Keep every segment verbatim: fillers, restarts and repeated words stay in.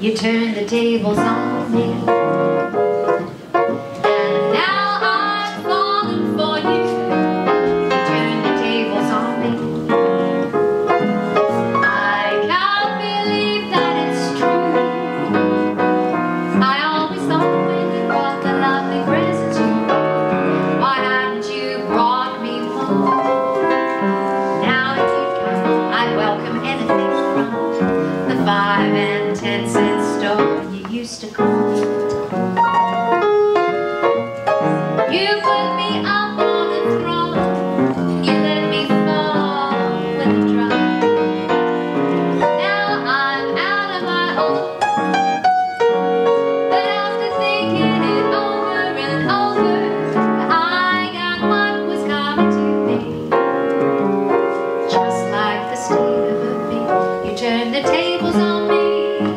You turned the tables on me, and now I'm falling for you. You turned the tables on me. I can't believe that it's true. I always thought when you brought the lovely presents you brought, why hadn't you brought me more? Now if you'd come, I'd welcome anything from the five and ten cent store you used to call me. You put me up on a throne, you let me fall with a drop. Now I'm out of my own, but after thinking it over and over, I got what was coming to me. Just like the sting of a bee, you turned the tables on me.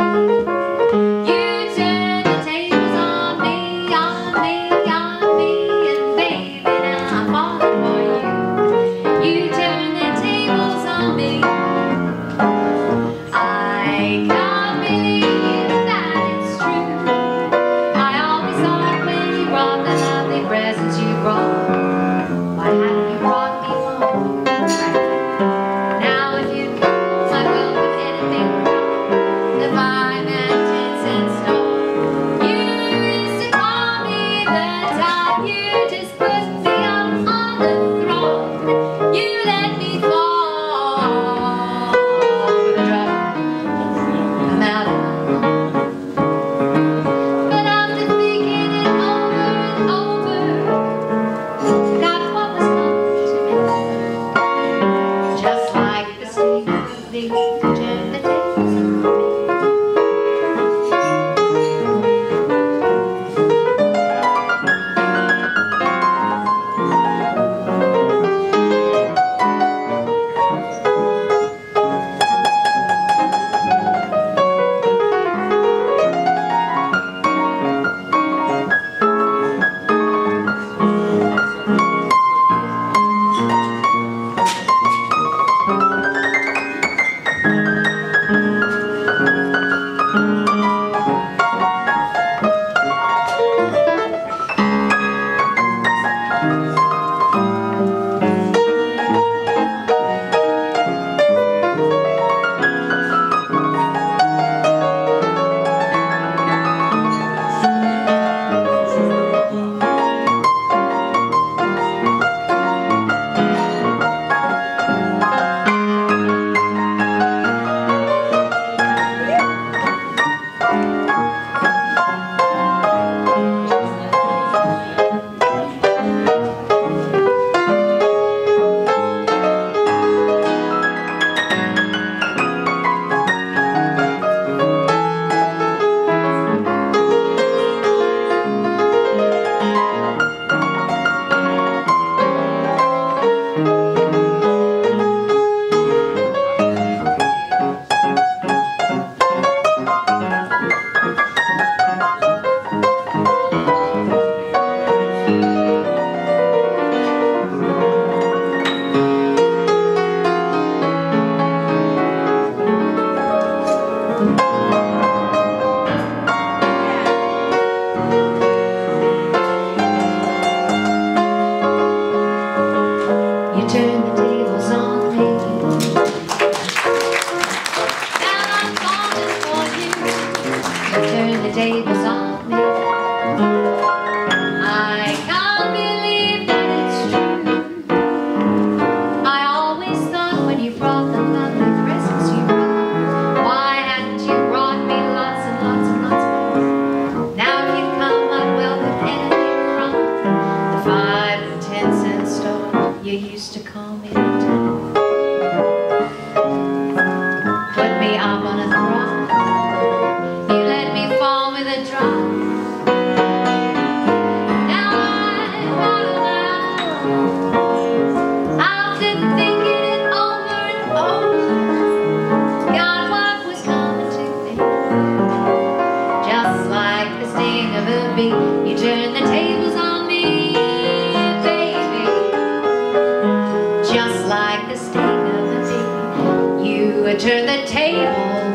Presents you brought, why hadn't you brought me more? Now if you come, I welcome anything from the five and ten cent store. You used to call me the top, you just put me up on the throne. You let me fall with a drop. I'm out of my home, but after thinking it over and over, turn the tables on me. You turn the tables on me. Now I'm falling for you. You turn the tables on me. I can't believe that it's true. I always thought when you brought the lovely presents you brought, why hadn't you brought me lots and lots and lots more? Now if you come, I'd welcome anything from the five and ten cent store you used to call me the time. Put me up on a throne, you let me fall with a drop. Now I'm out of my own, after thinking it over and over, got what was coming to me. Just like the sting of a bee, you turned the tables on me, baby. Just like the sting of a bee, you turned the tables